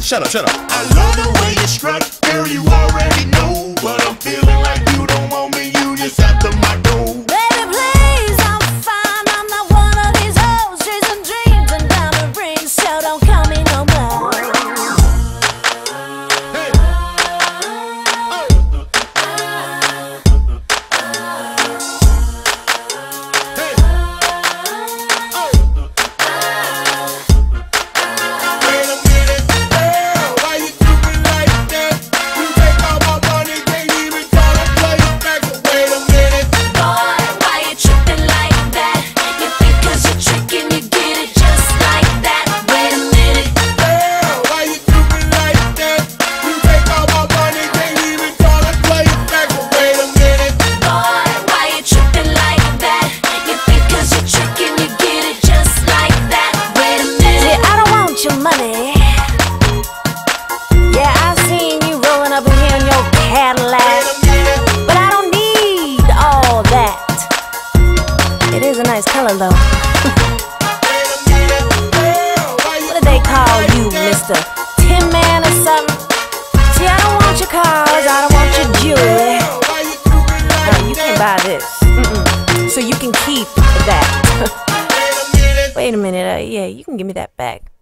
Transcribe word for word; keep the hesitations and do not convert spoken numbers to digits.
Shut up, shut up. I love the way you strut, girl, you already know. But I'm feeling like you don't want me, you just after my dough. Baby, please, I'm fine. I'm not one of these hoes chasing dreams and diamond rings, so don't call me no more. Hey. Oh. Hey. Oh. Wait a minute, girl, why you do me like that? You take all my money, can't even try to play it back. So wait a minute. Boy, why you tripping like that? You think 'cause you're tricking, you get it just like that. Wait a minute. Girl, why you do me like that? You take all my money, can't even try to play it back. So wait a minute. Boy, why you tripping like that? You think 'cause you're tricking, you get it just like that. Wait a minute. See, I don't want your money. Yeah, I seen you rolling up in here in your Cadillac, Wait a minute. but I don't need all that. It is a nice color though. Wait a minute. Girl, why you What do they call you, Mister Tin Man or something? See, I don't want your cars, I don't want your jewelry. Girl, why you do me like Uh, you can't buy this. Mm-mm. So you can keep that. Wait a minute. Wait a minute, uh, yeah, you can give me that back.